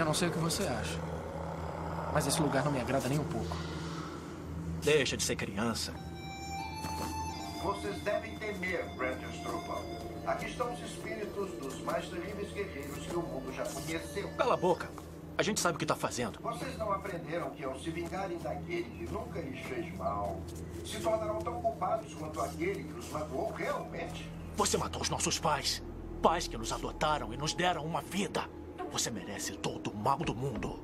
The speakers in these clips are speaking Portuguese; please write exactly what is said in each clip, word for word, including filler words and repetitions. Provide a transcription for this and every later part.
não sei o que você acha, mas esse lugar não me agrada nem um pouco. Deixa de ser criança. Vocês devem temer, Rangers Tropão. Aqui estão os espíritos dos mais terríveis guerreiros que o mundo já conheceu. Cala a boca. A gente sabe o que está fazendo. Vocês não aprenderam que ao se vingarem daquele que nunca lhes fez mal, se tornarão tão culpados quanto aquele que os matou realmente? Você matou os nossos pais. Pais que nos adotaram e nos deram uma vida. Você merece todo o mal do mundo.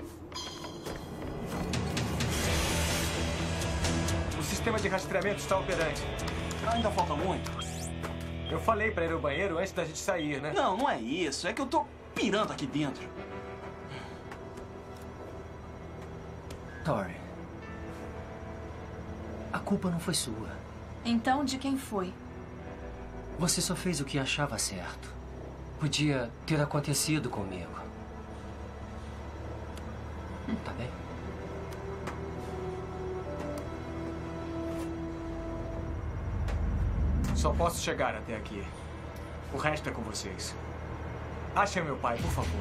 O sistema de rastreamento está operante. Ainda falta muito. Eu falei pra ir ao banheiro antes da gente sair, né? Não, não é isso. É que eu tô pirando aqui dentro. Tori, a culpa não foi sua. Então, de quem foi? Você só fez o que achava certo. Podia ter acontecido comigo. Tá bem? Só posso chegar até aqui. O resto é com vocês. Achem meu pai, por favor.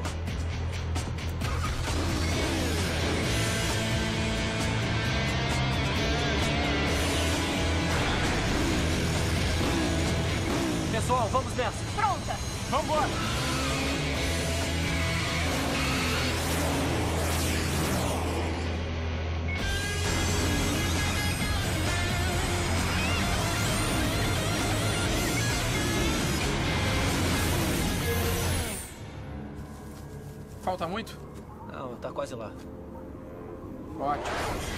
Pessoal, vamos nessa. Pronta! Vamos embora! Falta muito? Não, tá quase lá. Ótimo.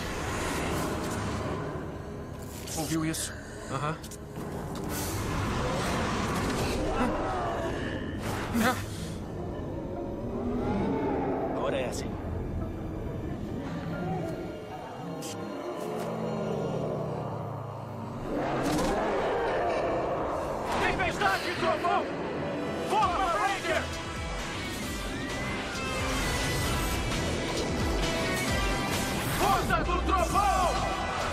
Ouviu isso? Aham. Agora é assim. Tempestade, trovão! Forma, Ranger! Força do trovão!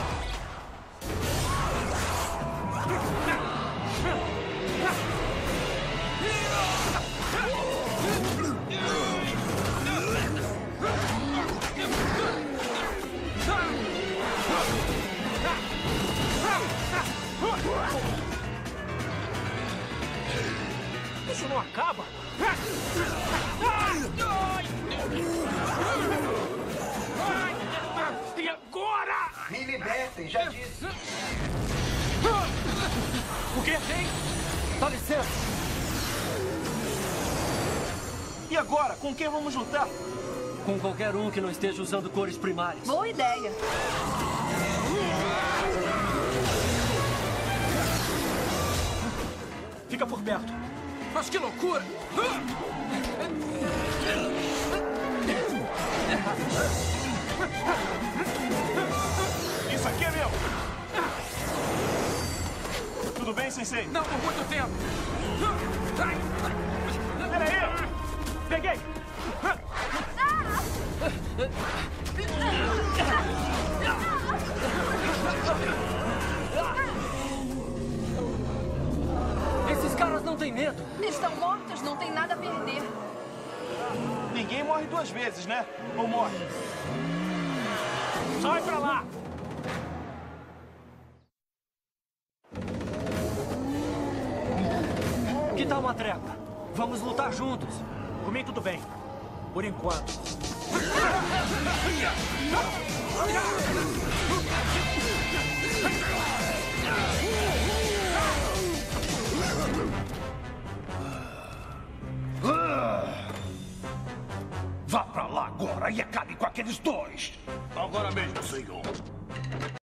Isso não acaba. E agora? Me libertem, já disse. O quê? Tem? Dá licença. E agora? Com quem vamos lutar? Com qualquer um que não esteja usando cores primárias. Boa ideia. Fica por perto. Mas que loucura! Isso aqui é meu! Tudo bem, Sensei? Não por muito tempo! Peraí! Peguei! Esses caras não têm medo. Estão mortos, não tem nada a perder. Ninguém morre duas vezes, né? Ou morre? Sai pra lá! Que tal uma trégua? Vamos lutar juntos. Por mim, tudo bem. Por enquanto. Vá pra lá agora e acabe com aqueles dois! Agora mesmo, senhor.